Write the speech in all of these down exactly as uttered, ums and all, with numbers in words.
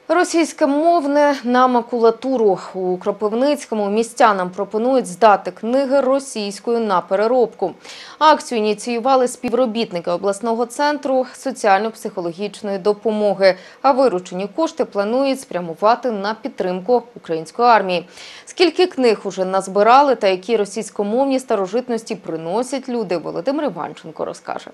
Російськомовне на макулатуру. У Кропивницькому містянам пропонують здати книги російською на переробку. Акцію ініціювали співробітники обласного центру соціально-психологічної допомоги, а виручені кошти планують спрямувати на підтримку української армії. Скільки книг уже назбирали та які російськомовні старожитності приносять люди, Володимир Іванченко розкаже.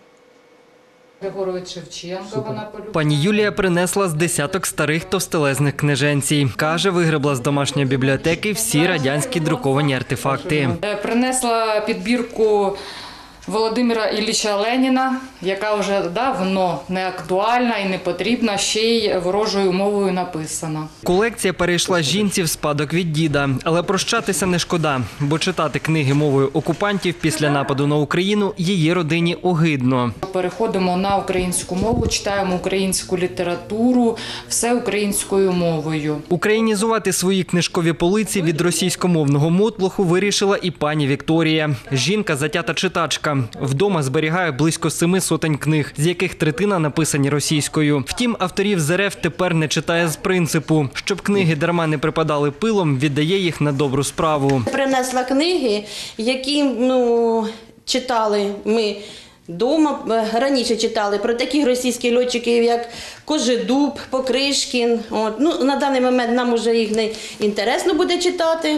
Пані Юлія принесла з десяток старих товстелезних книженцій. Каже, вигребла з домашньої бібліотеки всі радянські друковані артефакти. Принесла підбірку Володимира Ілліча Леніна, яка вже давно не актуальна і не потрібна, ще й ворожою мовою написана. Колекція перейшла жінці в спадок від діда, але прощатися не шкода, бо читати книги мовою окупантів після нападу на Україну її родині огидно. Переходимо на українську мову, читаємо українську літературу, все українською мовою. Українізувати свої книжкові полиці від російськомовного мотлоху вирішила і пані Вікторія. Жінка – затята читачка. Вдома зберігає близько семи сотень книг, з яких третина написані російською. Втім, авторів з РФ тепер не читає з принципу. Щоб книги дарма не припадали пилом, віддає їх на добру справу. Принесла книги, які ну, читали ми вдома. Раніше читали про таких російських льотчиків, як Кожедуб, Покришкін. От. Ну, на даний момент нам вже їх не інтересно буде читати.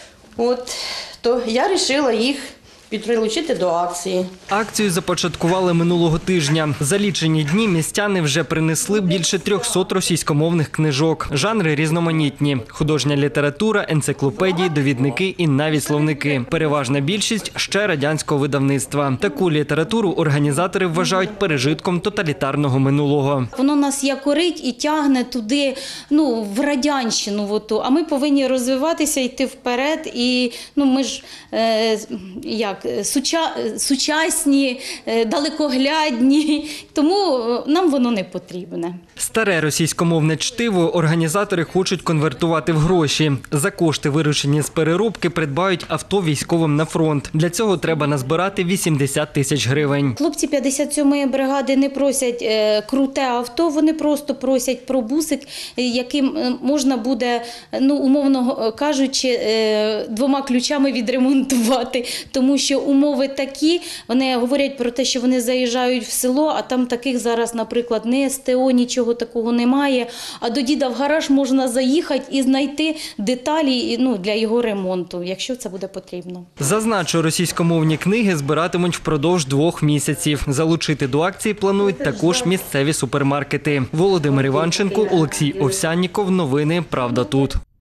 От. То я вирішила їх прилучити до акції. Акцію започаткували минулого тижня. За лічені дні містяни вже принесли більше трьохсот російськомовних книжок. Жанри різноманітні – художня література, енциклопедії, довідники і навіть словники. Переважна більшість – ще радянського видавництва. Таку літературу організатори вважають пережитком тоталітарного минулого. Воно нас якорить і тягне туди, ну, в радянщину. Оту. А ми повинні розвиватися, йти вперед. І ну, ми ж, е, як, Суча... сучасні, далекоглядні, тому нам воно не потрібне. Старе російськомовне чтиво організатори хочуть конвертувати в гроші. За кошти, виручені з переробки, придбають авто військовим на фронт. Для цього треба назбирати вісімдесят тисяч гривень. Хлопці п'ятдесят сьомої бригади не просять е, круте авто, вони просто просять про бусик, яким можна буде, ну, умовно кажучи, е, двома ключами відремонтувати. Тому що умови такі, вони говорять про те, що вони заїжджають в село, а там таких зараз, наприклад, не СТО, нічого такого немає. А до діда в гараж можна заїхати і знайти деталі, ну, для його ремонту, якщо це буде потрібно. Зазначу, російськомовні книги збиратимуть впродовж двох місяців. Залучити до акції планують також місцеві супермаркети. Володимир Іванченко, Олексій Овсянніков. Новини «Правда тут».